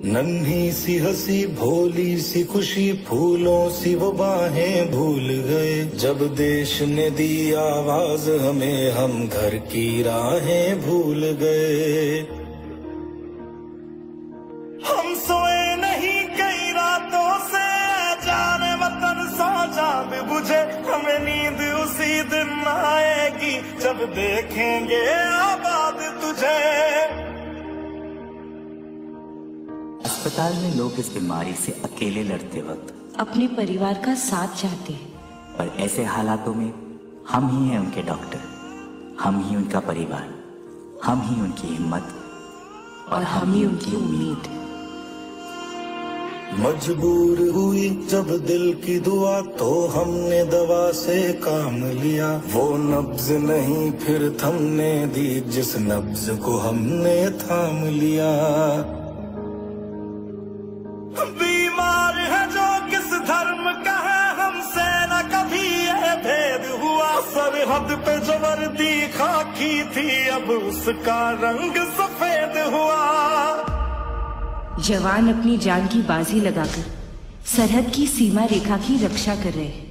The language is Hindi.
नन्ही सी हंसी भोली सी खुशी फूलों सी वो बाहें भूल गए। जब देश ने दी आवाज हमें हम घर की राहें भूल गए। हम सोए नहीं कई रातों से जाने वतन सो जाग बुझे। हमें नींद उसी दिन आएगी जब देखेंगे आबाद तुझे। अस्पताल में लोग इस बीमारी से अकेले लड़ते वक्त अपने परिवार का साथ चाहते हैं, पर ऐसे हालातों में हम ही हैं उनके डॉक्टर, हम ही उनका परिवार, हम ही उनकी हिम्मत और हम ही उनकी उम्मीद। मजबूर हुई जब दिल की दुआ तो हमने दवा से काम लिया। वो नब्ज नहीं फिर थमने दी जिस नब्ज को हमने थाम लिया। बीमार है जो किस धर्म का है हमसे न कभी ये भेद हुआ। सरहद पे जो वर्दी खाकी थी अब उसका रंग सफेद हुआ। जवान अपनी जान की बाजी लगाकर सरहद की सीमा रेखा की रक्षा कर रहे हैं।